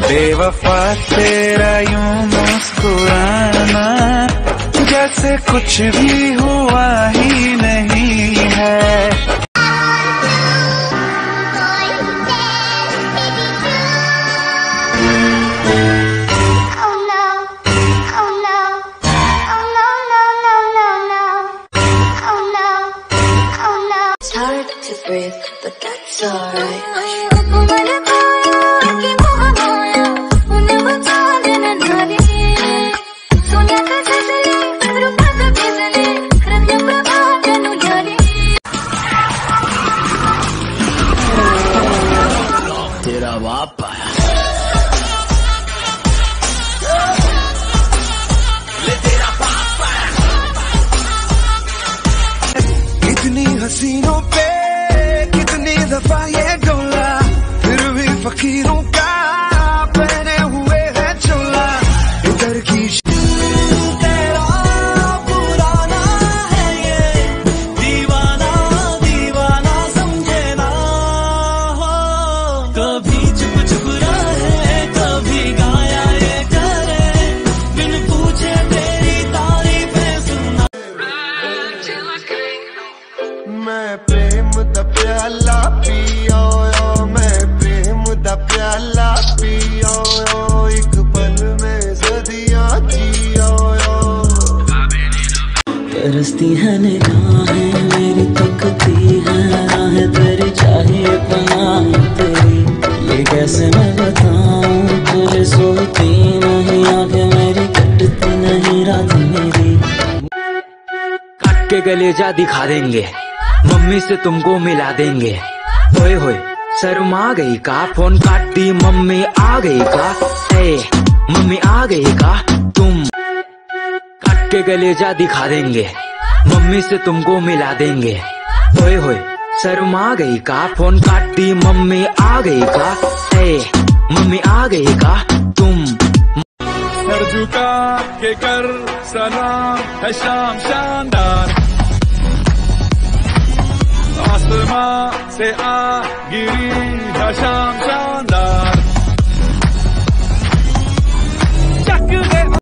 बेवफा तेरा यूं मुस्कुराना जैसे कुछ भी हुआ ही नहीं है। Hard to breathe, but that's alright. तेरा बाप आया। कितनी हसीनों पे कितनी दफा ये डोला, फिर भी फकीरों का पहने हुए है चोला। इधर की तेरा पुराना है ये दीवाना दीवाना समझे ना हो। कभी चुप चुप रहे कभी गाया ये करे, बिन पूछे तेरी तारीफें सुना। मैं प्रेम दा प्याला पियो, मैं प्रेम दा प्याला पियो, एक पल में सदियां जियो। तरसती है निगाहें मेरी, तकती है राहें तेरी, चाहिए पनाह तेरी। ये कैसे मैं बताऊं तुझे, सोती नहीं आंखें मेरी, कटती नहीं रात मेरी। काट के कलेजा दिखा देंगे, मम्मी से तुमको मिला देंगे। होए होए शर्मा गई का, फोन काट दी मम्मी आ गई का। मम्मी आ गई का, तुम काट के कलेजा दिखा देंगे, मम्मी से तुमको मिला देंगे। होए होए शर्मा गई का, फोन काट दी मम्मी आ गई का। मम्मी आ गई का, तुम सर झुका के कर सलाम है शाम शानदार, आसमां से आ गिरी है शाम शाम।